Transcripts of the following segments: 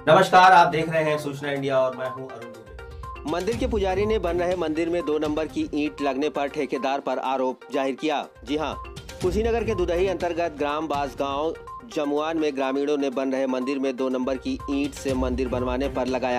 नमस्कार, आप देख रहे हैं सूचना इंडिया और मैं हूं अरुण दुबे। मंदिर के पुजारी ने बन रहे मंदिर में 2 नंबर की ईंट लगने पर ठेकेदार पर आरोप जाहिर किया। जी हां, कुशीनगर के दुदही अंतर्गत ग्राम बासगांव जमुआन में ग्रामीणों ने बन रहे मंदिर में 2 नंबर की ईंट से मंदिर बनवाने पर लगाया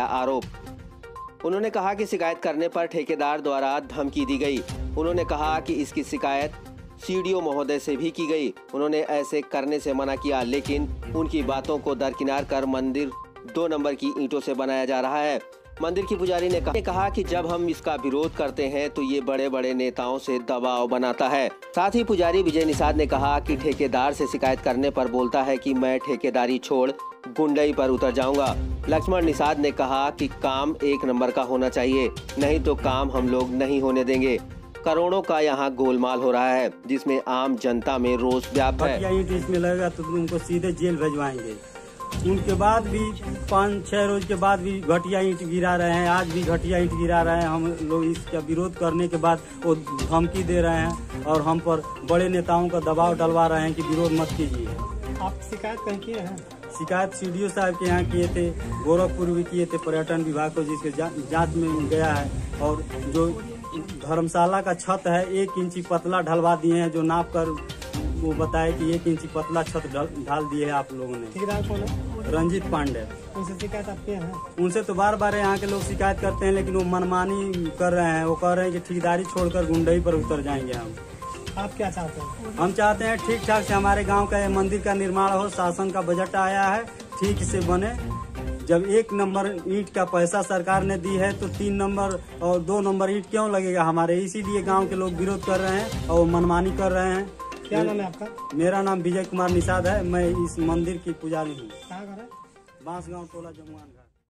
आरोप। उन्होंने कहा कि शिकायत करने पर ठेकेदार द्वारा धमकी दी गई। उन्होंने कहा कि इसकी शिकायत सीडीओ महोदय से भी की गई। उन्होंने ऐसे करने से मना किया, लेकिन उनकी बातों को दरकिनार कर मंदिर 2 नंबर की ईंटों से बनाया जा रहा है। मंदिर की पुजारी ने कहा कि जब हम इसका विरोध करते हैं तो ये बड़े बड़े नेताओं से दबाव बनाता है। साथ ही पुजारी विजय निषाद ने कहा कि ठेकेदार से शिकायत करने पर बोलता है कि मैं ठेकेदारी छोड़ गुंडई पर उतर जाऊंगा। लक्ष्मण निषाद ने कहा कि काम 1 नंबर का होना चाहिए, नहीं तो काम हम लोग नहीं होने देंगे। करोड़ों का यहाँ गोलमाल हो रहा है, जिसमें आम जनता में रोष व्याप्त है। इसमें लगेगा तो उनको सीधे जेल भेजवाएंगे। उनके बाद भी 5-6 रोज के बाद भी घटिया ईंट गिरा रहे हैं। आज भी घटिया ईंट गिरा रहे हैं। हम लोग इसका विरोध करने के बाद वो धमकी दे रहे हैं और हम पर बड़े नेताओं का दबाव डलवा रहे हैं कि विरोध मत कीजिए। आप शिकायत कहीं किए हैं? शिकायत सीडीओ साहब के यहाँ किए थे, गोरखपुर भी किए थे, पर्यटन विभाग को, जिसके जांच में गया है। और जो धर्मशाला का छत है 1 इंची पतला ढलवा दिए हैं, जो नाप कर वो बताए कि 1 इंची पतला छत ढाल दिए है आप लोगों ने। ठेकेदार कौन है? रंजीत पांडे। उनसे शिकायत आप किए हैं? उनसे तो बार बार यहाँ के लोग शिकायत करते हैं, लेकिन वो मनमानी कर रहे हैं। वो कह रहे हैं कि ठेकेदारी छोड़कर गुंडई पर उतर जाएंगे हम। आप क्या चाहते हैं? हम चाहते हैं ठीक ठाक से हमारे गांव का ये मंदिर का निर्माण हो। शासन का बजट आया है, ठीक से बने। जब 1 नंबर ईंट का पैसा सरकार ने दी है तो 3 नंबर और 2 नंबर ईंट क्यों लगेगा हमारे? इसीलिए गांव के लोग विरोध कर रहे हैं और मनमानी कर रहे हैं। क्या नाम है आपका? मेरा नाम विजय कुमार निषाद है। मैं इस मंदिर की पुजारी हूँ। कहाँ घर है? बांसगांव टोला जमुआन।